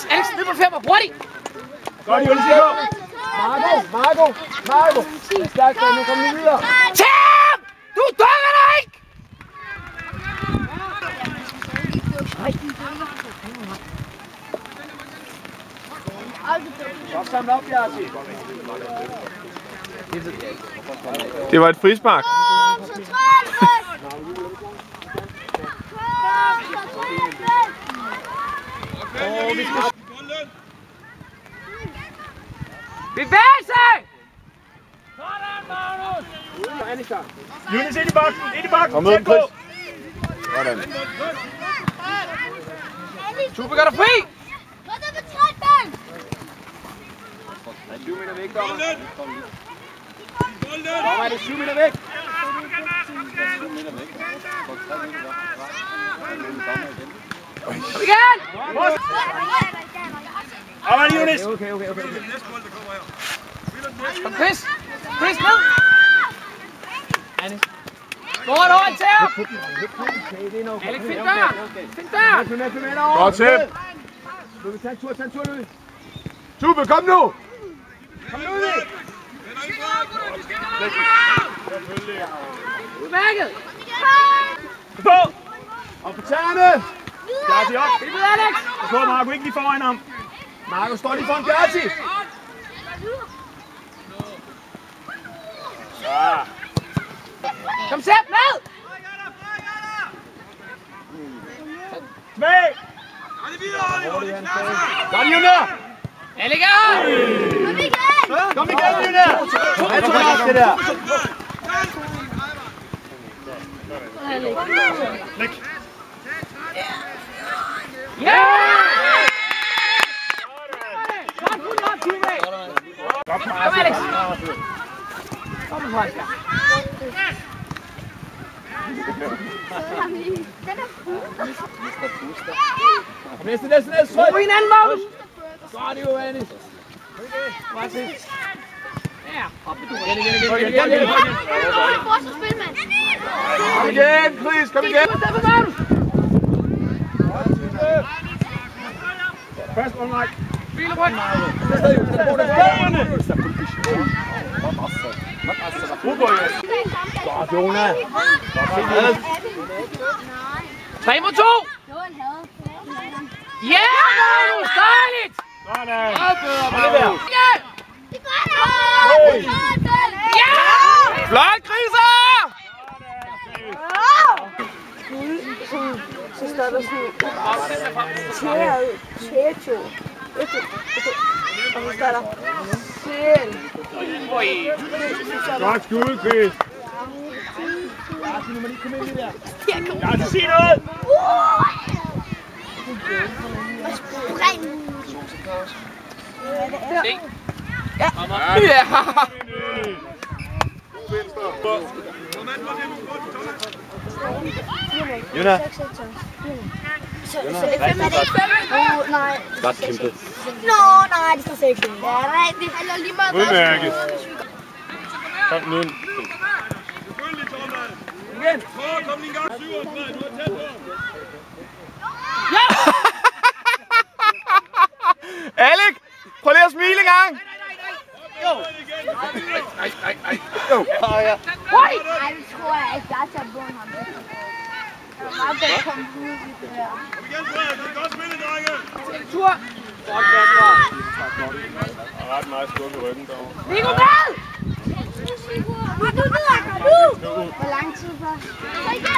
Alex, ned på 5, hurtigt! Godt, Julie, sig på! Marco! Det er stærkt, nu kommer vi videre! Tim! Du dukker dig ikke! Godt samlet op, Bjarti! Det var et frispark. Bevægelse! Jonas, ind i baksen! Kom med, Chris. Sådan. Tube gør dig fri! 20 meter væk, dommer. Dommer, er det 7 meter væk? Kom igen! Arbejde, Jonas! Okay. Kom, Chris! Chris, ned! Godt hold til ham! Alex, find døren! Find døren! Godt, Tim. Tag en tur, Louis. Tube, kom nu! Kom nu, Louis! Udmærket! På! Og på tæerne! Bjarti op! Fint ud, Alex! Og så er Marco ikke lige foran ham. Marco står lige foran Bjarti! Ja. Kom, Sepp, ned! Smæk! Godt, Junior! Alex! Kom igen, Junior! Jeg tror også det der. Læg. Ja! Kom, Alex! Kom, Franska! Næste. Ro på hinanden, Magnus! Godt, Johannes. Ja, op med du. Kom igen, Chris, kom igen. Først, Mike. Spil på den. Godt, Jonas. 3 mod 2. Ja, Magnus! Dejligt! Sådan. Magnus! Ja! Flot, Chrisser! Så står der sådan Tjecho. Og så står der Sjæl. Godt skud, Chris. Jeg skal sige noget. Ja! Jonas. Så det er 5 af nej. Godt kæmpet. Nej, det står 6. Ja, nej, det handler lige meget. Udmærket. Kom nu. Igen. Kom lige en gang, 7 og 3, du er tæt på. Alec, prøv lige at smile en gang. Jo. Jo. Nej, det tror jeg ikke. Jeg tager på ham. Kom igen, Frederik. Det er godt spillet, drenge. Tur! Ret meget skub i ryggen derovre. Nico, med! Hvor lang tid for?